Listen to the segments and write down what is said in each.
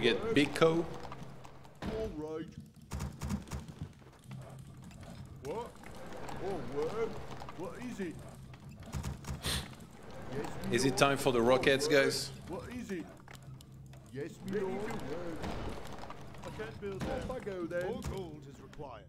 get Biko. All right. What? Oh, word. What is it? Yes, Is it time for the rockets, guys? What is it? Yes, me lord. I can't build that. Off I go then. All gold is required.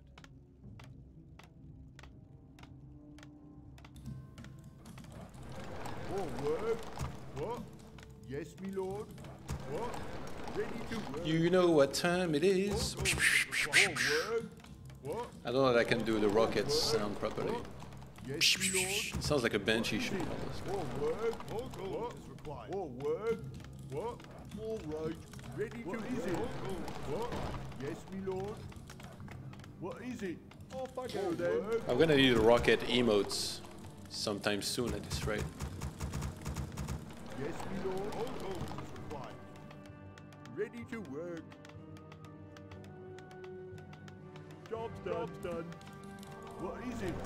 Oh, word. What? Yes, me lord. What? Ready to work. You know what time it is. Oh, word. What? I don't know that I can do the rockets sound properly. Yes, me lord. It sounds like a banshee shoot almost. Oh, word. All gold is required. Oh, word. What? All right. Ready to work. What? Yes, me lord. What is it? Off I go then. I'm gonna need rocket emotes sometime soon at this rate. Yes, me lord. All gold is required. Ready to work. Job's done. What is it?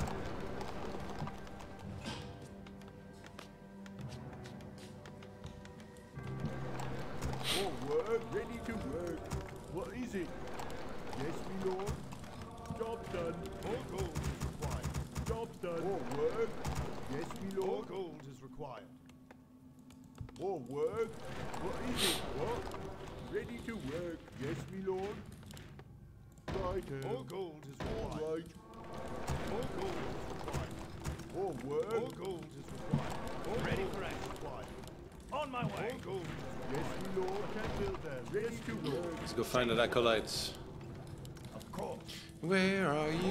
Oh, word. Ready to work. What is it? Yes, me lord. Job's done. All gold is required. Job's done. Oh, word. Yes, me lord. All gold is required. Oh, word. What is it? What? Ready to work. Yes, me lord. Right. All gold is required. All right. All gold is required. Oh, word. All gold is required. All ready for action. Required. On my way. All gold. Yes, me lord. I can't build that. Ready to work. Let's go find the acolytes. Of course. Where are you?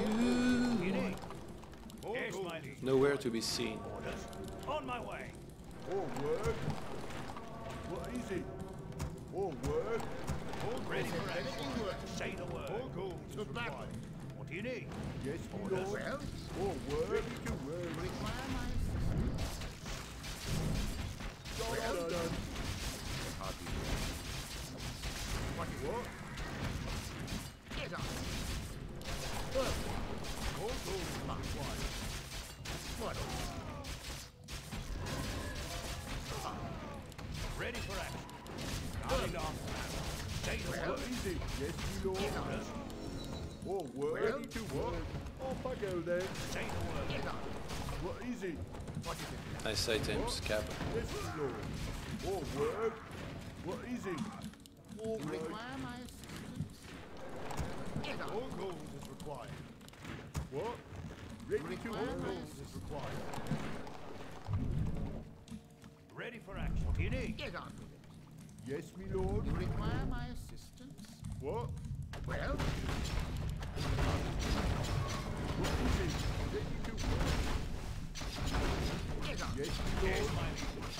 Yes, my liege. Nowhere to be seen. Orders. On my way. Oh, word. What is it? Oh, word. All ready for action. Say the word. All gold is required. What do you need? Yes, me lord. Well? Oh, word. Ready to work. Require my assistance. Job done. What? Get on. All gold is required. What? Ready for action. Starting off. Say the word. Easy. Yes, me lord. Oh, word. Ready to work. Off I go then. Say the word. Get on. What is it? What is it? Nice items, Cap. Yes, me lord. Oh, word. What is it? All right. Require my assistance. Get on. All gold is required. What? Ready to all gold is required. Ready for action. What do you need? Get on with it. Yes, me lord. You require my assistance? What? Well, What is it? Ready to work. get on. Yes, me lord. Yes, my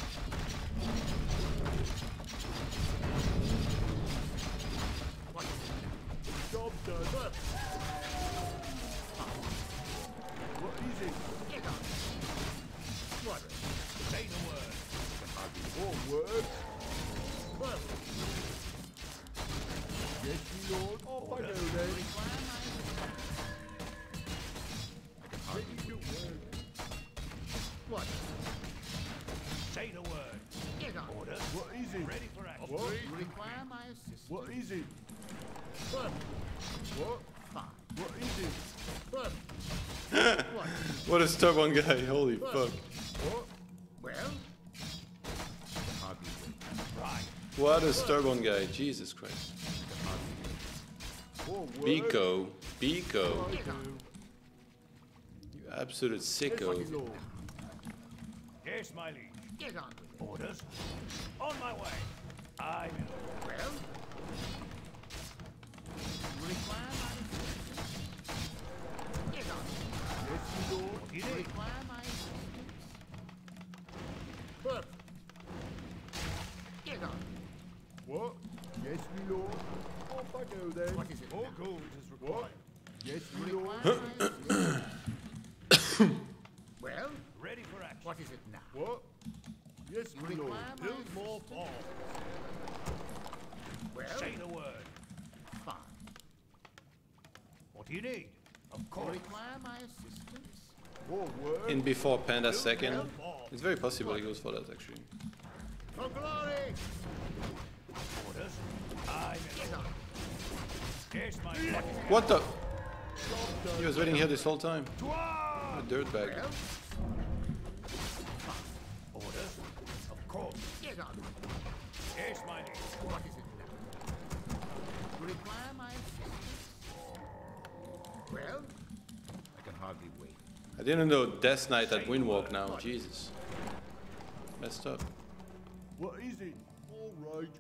What is it? Job done. What is it? Get on. What? Say the word. Oh, word. Well. Yes, me lord. Off I go then. Require my assistance? Ready to work. What? Say the word. Get on. Order. What is it? Ready for action. What? You require my assistance? What is it? What? What? Fine. What is it? What? What? What a stubborn guy, holy fuck. What? Well, Right. What a stubborn guy, Jesus Christ. Oh, word. Biko, Biko, get on. you absolute Yes, sicko. my lord. Yes, my liege. Get on with it. Orders. On my way. I will. Well, you require my assistance? Get on. Yes, my lord. What do you You need? require my assistance? What? Get on. What? Yes, my lord. Off I go then. What is it All now? gold is required. Yes, You my lord. require my assistance? Well, Ready for action. what is it now? What? Yes, You my lord. require my Build more assistance? bombs. Well, Say the word. fine. What do you need? Of You course. require my assistance? Oh, word. In before Panda second. Build bombs. It's very possible he goes for that actually. For glory. Orders. I What the? He was waiting here this whole time. A dirtbag. Orders? Of course. Get on. Yes, my lord. What is it now? You require my assistance? Well, I can hardly wait. I didn't know Death Knight at Windwalk now. Jesus. Messed up. What is it? All right.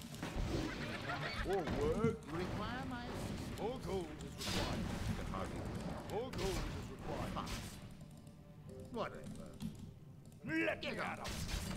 All work. You require my assistance? All gold is required. I can hardly wait. All gold is required. Whatever. Let me at him.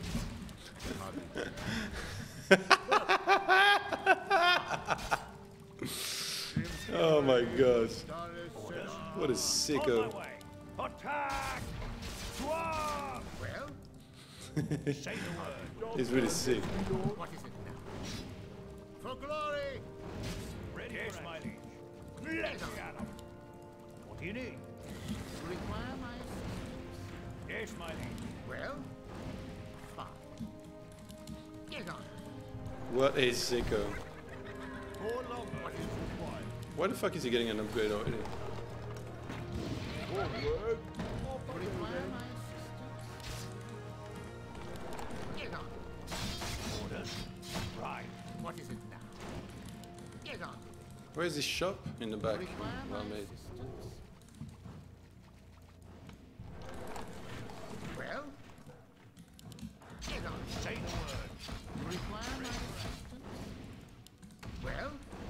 Oh my god. What a sicko. Attack! Well? Say the word. He's really sick. What is it now? For glory! Ready, yes, my liege. Let me at him. What do you need? You require my assistance? Yes, my liege. Well? Fine. Get on. What a sicko. More lumber is required. Why the fuck is he getting an upgrade already? All work. You require my assistance? Get on. Orders? Right. What is it now? Get on. Where's this shop? In the back. Require my Well made. assistance? Well? Get on. Say the word. You require my assistance? Well?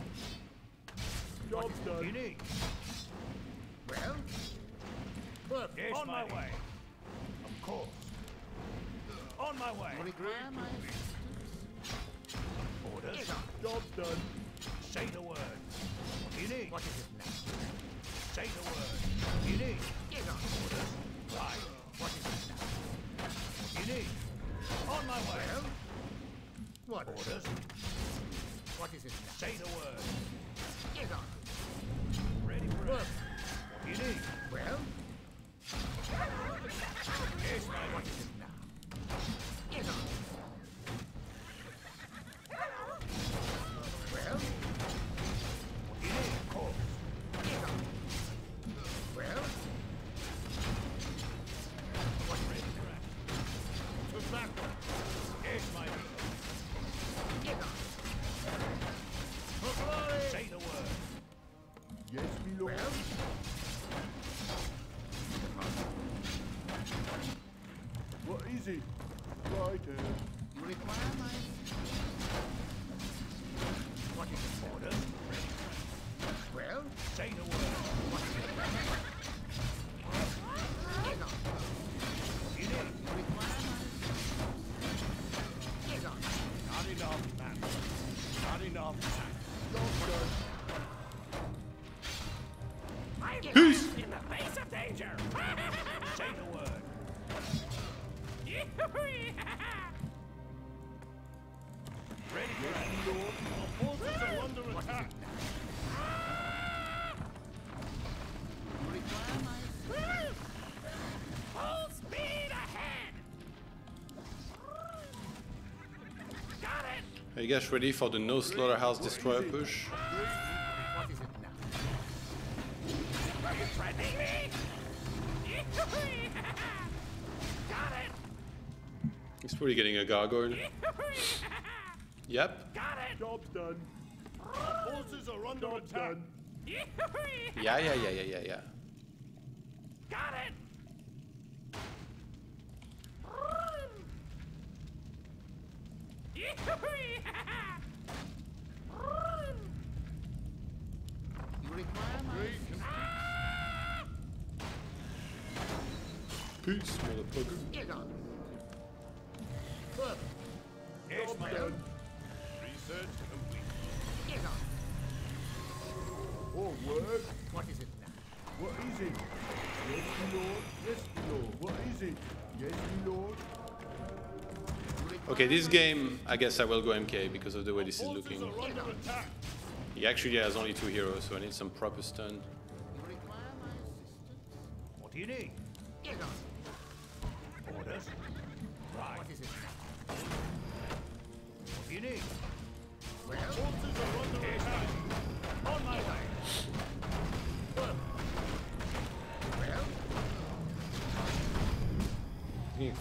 Job's You done. need? Well? Yes, on my way. Of course. On my way. You require my assistance? Orders? Get on. Job's done. Say the word. What do you need? What is it now? Say the word. What do you need? Get on. Orders. Right. What is it now? What do you need? On my way. Well? What? Orders. What is it now? Say the word. Get on. Ready for it. What do you need? Well? Yes, my what is it now? Get on. Well? What do you need? Of course. Get on. Well? What ready for it? To battle. Yes, my lord. Get on. For glory. Say the word. Yes, me lord. Well? What is it? Right here. You require my what is it? Orders? Well? Say the word. What is it? Get on. You need? You require my get on. Not enough, man. Not enough, man. Job's done. Peace! In the face of danger! Say the word. Ready for it. Lord, our forces are under attack. You require my full speed ahead! Got it! Are you guys ready for the No Slaughterhouse Destroyer push? What is it now? Are you threatening me? Got it! He's probably getting a gargoyle. Yep. Got it! Job's done. Forces are under Job's attack. done. Yeah. Got it! You require my Peace, motherfucker. get on. Yes, my done. Research complete. Get on. All work. What is it now? What is it? Yes, me lord. Yes, me lord. What is it? Yes, me lord. Okay, this game, I guess I will go MK because of the way this is looking. Forces are under attack. He actually has only 2 heroes, so I need some proper stun. You require my assistance? What do you need? Get on. Orders? Right. What is it now? What do you need? Well, Forces are under attack. on my way.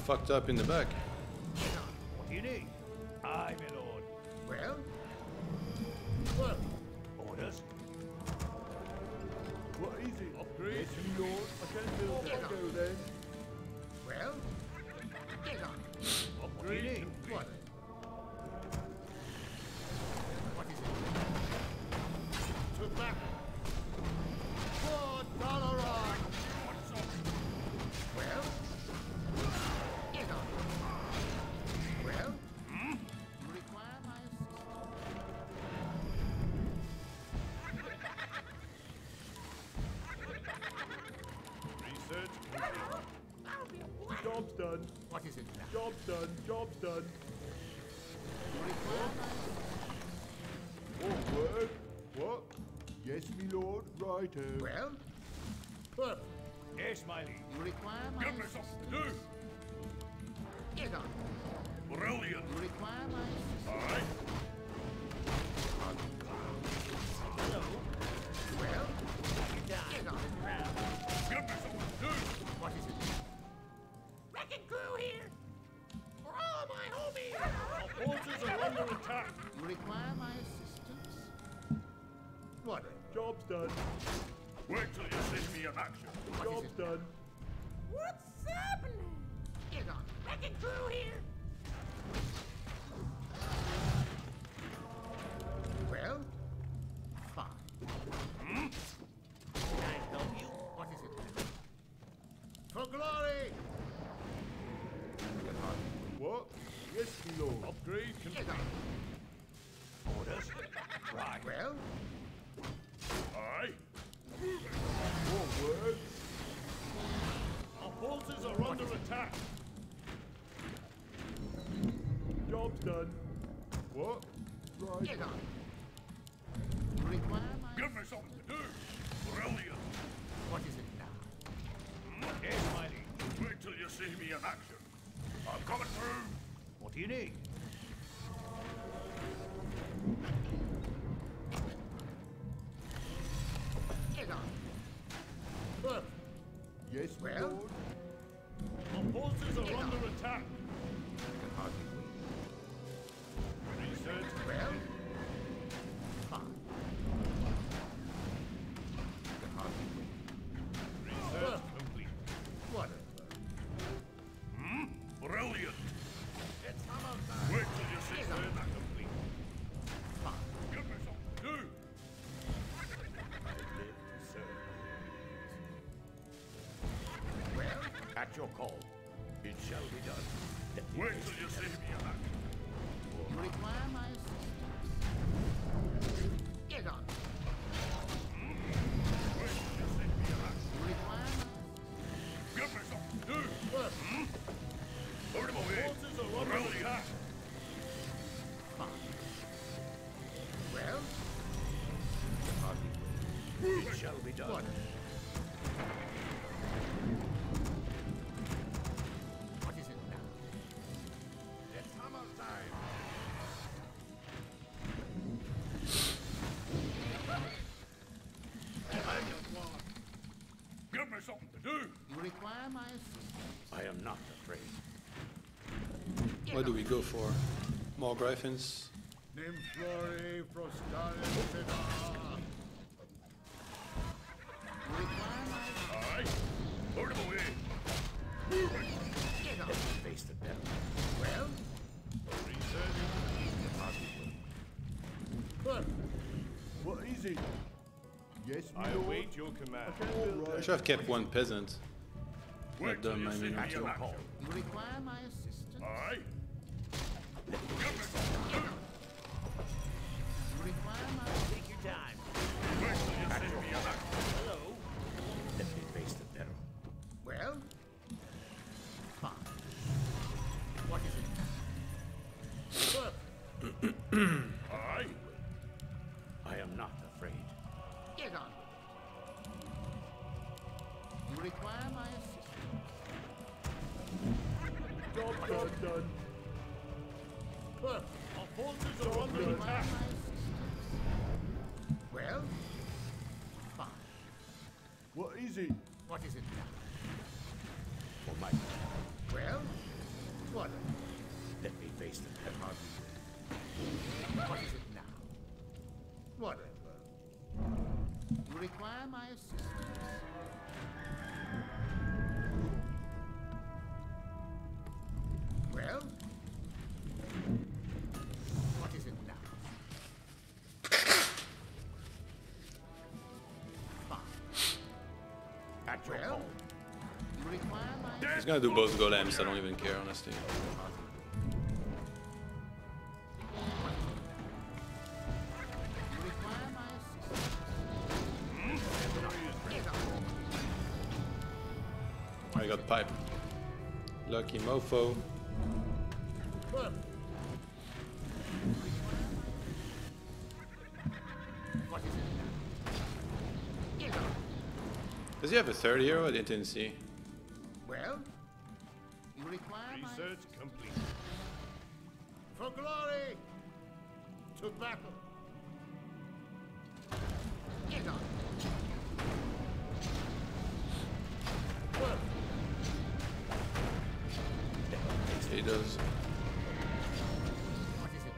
fucked up in the back. What do you need? Aye, my lord. Well? Well, Orders? what is it? Upgrade? Yes, my lord. I can build that. Go then. Well? Get on. What do you need? What? What is it? To battle. For Dalaran. Well? Get on. Well? You require my assistance. Research. Job's done. What is it now? Job's done. Job's done. You require my assistance. Word. What? Yes, me lord. Righto. Well? Perfect. Yes, my liege. You require my Give me something to do. Get on. Brilliant. You require my assistance. Aye. Hello. Well? Get on. Give me something to do. What is it? Wrecking crew here! For all my homies! Our forces are under attack. You require my assistance? What? Job's done. Wait till you see me in action. Job's done. What's happening? Get on. Wrecking crew here! Well? Fine. Can I help you? What is it? For glory! What? Yes, my lord. Upgrade Get on. orders. Right. Well? Aye. Forward. Our forces are under attack. Job's done. What? Right. Get on. You require my... Give me something to do. Brilliant. What is it now? Yes, my liege. Wait till you see me in action. I'm coming through. What do you need? Get on. Perfect. Yes, my Well? lord. Our forces are under attack. Can hardly wait. Research. Well? Fine. Can hardly wait. Research complete. Whatever. Brilliant. It's hammer time. Wait till you see me that complete. Fine. Give me something to do. Well? At your call. It shall be done. Wait till you see me in action. You require my assistance. Get on. Wait till you see me in action. You require my Give me something to do. Well, Put him away. Forces are under attack. fine. Well? Can hardly wait. It shall be done. What? What is it now? It's hammer time. Give me something to do. You require my assistance. I am not afraid. What do we go for? More Griffins? Nymphlory Frostaris Fida. You require my Aye. Put him away. Get on. Face the devil. Well? Research. Hardly wait. Perfect. What is it? Yes, my I lord. await your command. All I right. should have kept one peasant. Wait till done, you I see mean. me At in your action. You require my assistance. Aye. Give me something to do. You require my Take your time. Wait till you see me in action. Hello? Let me face the devil. Well? Fine. What is it? Perfect. Aye. I am not afraid. Get on. You require my assistance. Job done. Perfect. Our forces are under You require attack. my assistance. Well? Fine. What is it? What is it now? For my Well? What is it now? Whatever. You require my assistance. Well? What is it now? Fine. At your Well? call. You require my He's gonna do both golems, I don't even care, honestly. You require my assistance. Get up. I got pipe. Lucky mofo. Perfect. What is it now? Get up. Does he have a third hero? I didn't see. Well? You require my Research complete. for glory! To battle! Get on! Perfect. He does. What is it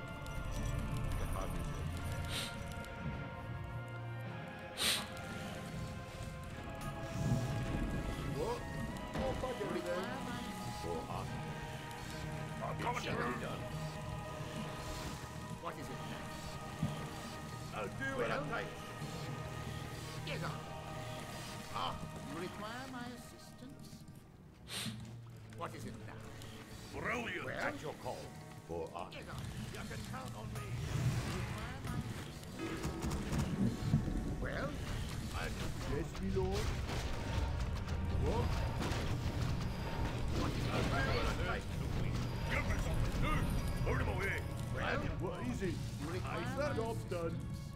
What? Oh, fuck now? everything. Require my Coming through. Done. what is it now? I'll do what I like. Get on! Ah, you require my assistance? What is it now? Brilliant. Well? At your call. For us. Get on! You can count on me. Require my assistance? Well? Yes, me lord. What? What is it I'll do what I like. Give me something to do. Put him away. Well? What is it? You require Aye, my sir. Job's done.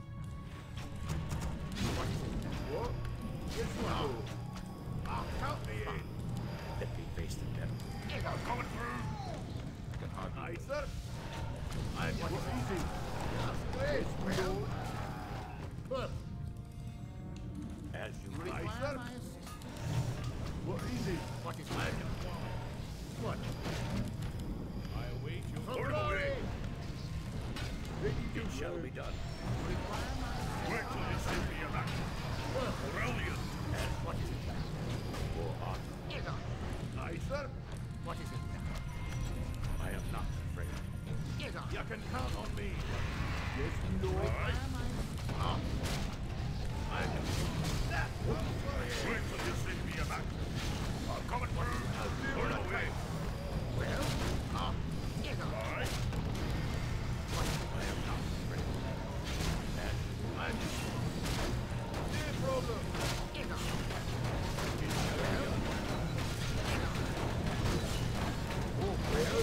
What is it now? What? Yes, my lord. I'll count me in. Let me face the devil. Get on! Coming through. I can hardly. Aye, sir. I'm What is it? Yes, me lord. Perfect. as you You like. require sir. my assistance? What is it? What is I it? can follow. What? I await you. For Put him glory! away. Ready to It shall work. be done. You require my assistance? Wait till you send me a back. Perfect. Brilliant. What is it now? For us. Get on! Aye, sir. What is it now? I am not afraid. Get on! You can count on me. Yes, me lord. Require my assistance? I can that. Wait till you send me a back. I'm coming through. Put him away. Well? Get on! All right. I am not afraid. And I'm No problem. Get on! Well? Get on! Oh, well.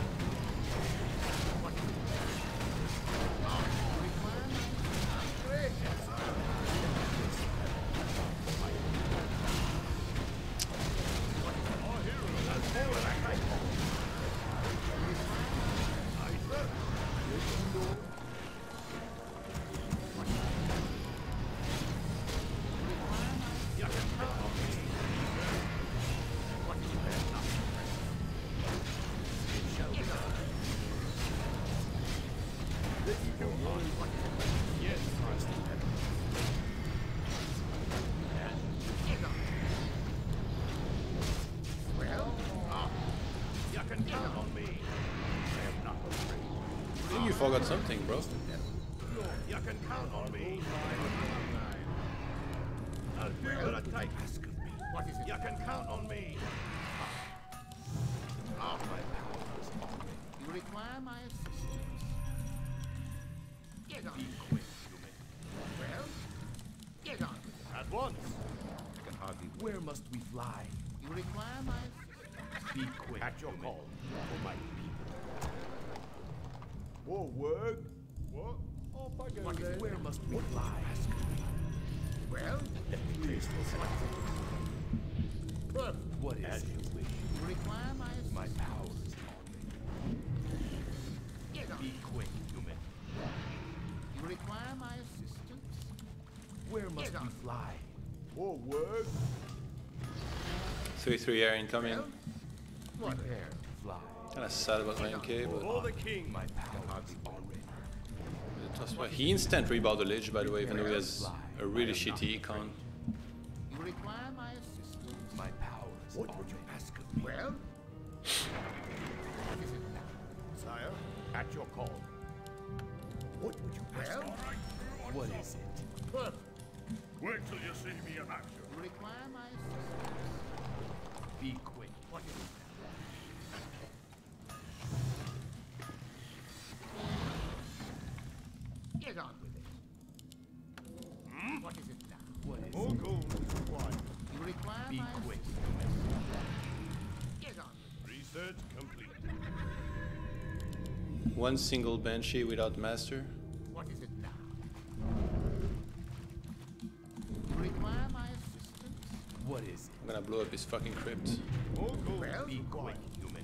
What is it now? You require my Great. all heroes. I'll do what I like. Aye, sir. Yes, me lord. You can count on me. What is it now? It shall be done. Ready to work. Yes, Christ. Get on! Well? You can count on me. I am not afraid. I think you forgot something, bro. You can count on me. I'll do what I take. Ask of me. What is it? You can count on me. My powers are ready. You require my assistance? Get on! Be quick, human. Well? Get on! At once. I can hardly. Where must we fly? You require my assistance? Be quick. At your call. For my people. Oh, work. What? Oh, fuck What is it? everything. Where must we fly? Ask of me. Well? Let me face this. Perfect. What is as you wish. You require my assistance? My powers are ready. Get on! Be quick, human. You require my assistance? Where must Get we on. fly? Oh, work. 3-3 air incoming. Well? What? Prepare, fly. Kinda sad about my MK, but For the king, my powers are ready. That's why he instant rebound the ledge, by the way, even though he has a really shitty econ. You require my assistance? My powers. What would you ask of me? Well? What is it now? Sire, at your call. What would you ask Well? of me? What is it? Perfect. Wait till you see me in action. You require my assistance? Be quick. What is it now? Get on with it. What is it now? What is More it? gold is required. You require Be my quick. assistance? Get on with Research complete. One single Banshee without master. it. What is it now? You require my assistance? What is it? I'm gonna blow up his fucking crypt. More gold Well? is Be quick, required. human.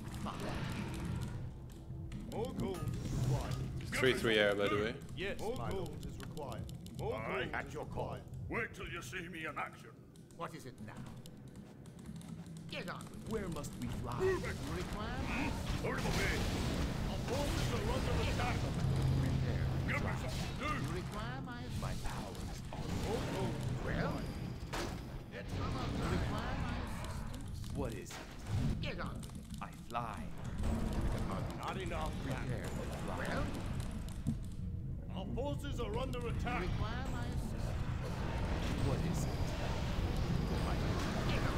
More gold is required. 3-3 air, by the way. Yes, more gold is required. More gold at your call. Wait till you see me in action. What is it now? Get on with it. Where must we fly? You require my Hurry away. Our forces are under attack. prepare. Give me something to You do. require my My powers are More gold is Well? required. It's come up. You require my assistance? What is it? Get on with it. I fly. Not enough. Prepare to fly. Well? Our forces are under You attack. require my assistance? What is it? Get on.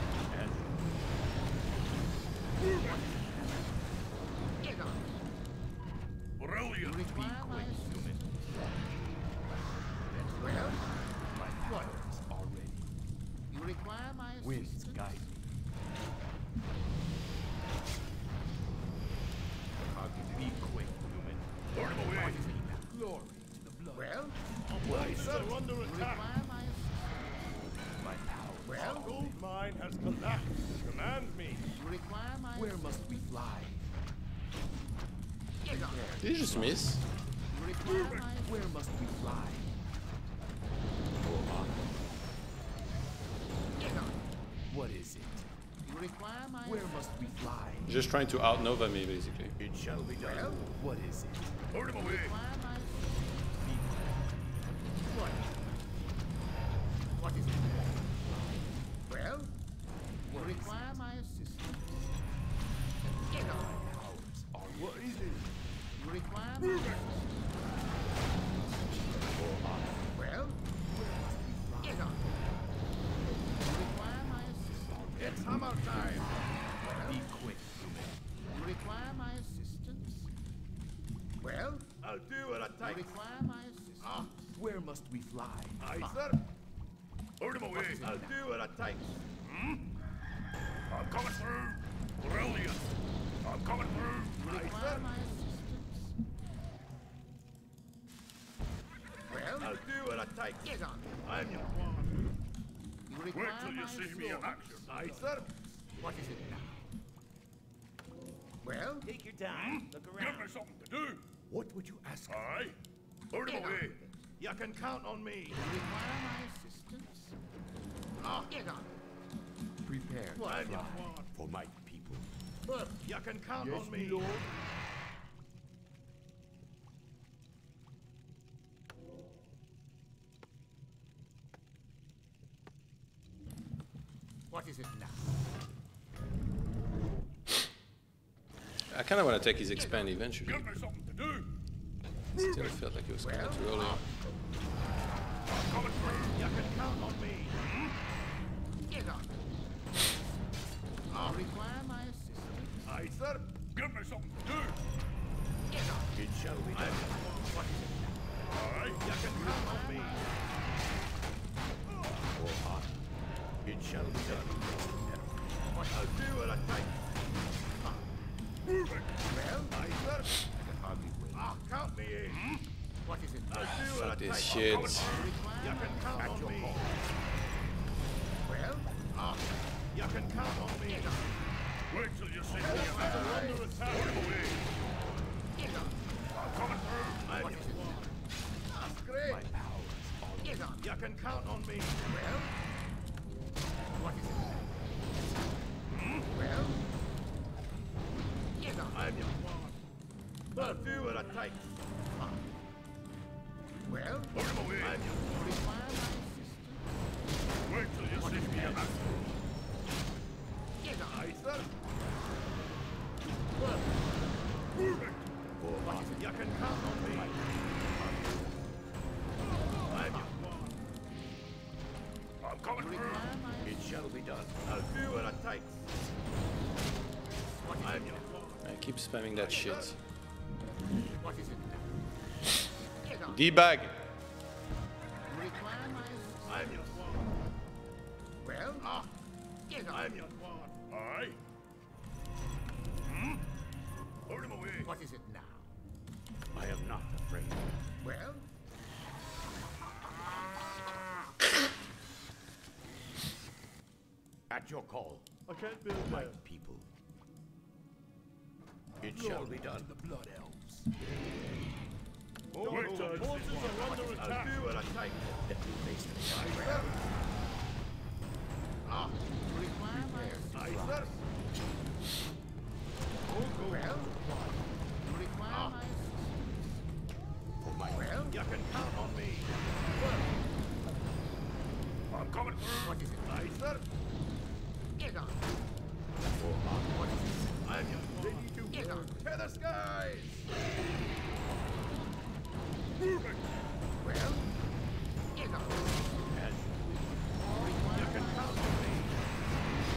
Get on. You Brilliant. require my assistance? Well? My powers are ready. You require my Winds assistance? guide me. Be quick, human. Hurry away. Glory to the blood. Well? Our forces are under You attack. require my assistance? My powers. Well? Our gold mine has collapsed. Command me. You require my Where assistance? must we fly? Get on. Did he just miss? You require my Where must we fly? Get on. What is it? You require my Where must we fly? Just trying to outnova me, basically. It shall be done. Well? What is it? Hurry away. Require my Be what? What is it? Well? You require my assistance? Get on. powers are What is it? You require my assistance? Well? Get on. You require my assistance? It's hammer time. Be quick, human. You require my assistance? Well? I'll do what it You takes. require my assistance? Where must we fly? Aye, sir. Hurry away. I'll do what it takes. I'm coming through. Brilliant. I'm coming through. You Aye, require sir. my assistance? Well? I'll do what it takes. Get on. I'm your one. You Wait require till you my see me in assistance? action. Aye, sir. What is it now? Well? Take your time. Look Give me something to do. What would you ask? Aye. Hurry Get on away. with it. You can count on me. You require my assistance? Get on. Prepare to I'm your fly. one. For my people. Perfect. You can count on me. What is it now? I kind of want to take his expand eventually. Give me something to do. Still felt like it was kind of too early. I'm coming through. You can count on me. Get on. You require my assistance? Aye, sir. Give me something to do. Get on. It shall be done. What is it now? Aye. You can count on me. It shall be done. What I'll do what it takes. Move it. Well? Aye, sir. Count me in. What is it I'll now? do what Fuck it this takes. shit. You can count on me. Well? You can count on me. Wait till you see me under attack. Away. Get on. I'm coming through. I'm What is it now? That's great. My powers are Get on. You can count on me. Well? What is it now? Well? Get on. I'm your one. I'll do what it takes. Well, Put him away. you require my assistance? Wait till you see me about. Get on. Aye, sir. Well, move it. You can count on me. I'm coming You through. require my It shall be done. I'll do what it takes. I'm your I keep spamming that shit. What is it now? Get on. D-bag! You require my assistance? I'm your Well, get on. I'm your Aye. Put him away. What is it now? I am not afraid. Well, At your call, I can't build my that. people. It shall be done. The blood elves. Job done. Forces are under attack. I'll do what I take. Let me face the fire. you require my assistance? Aye, sir.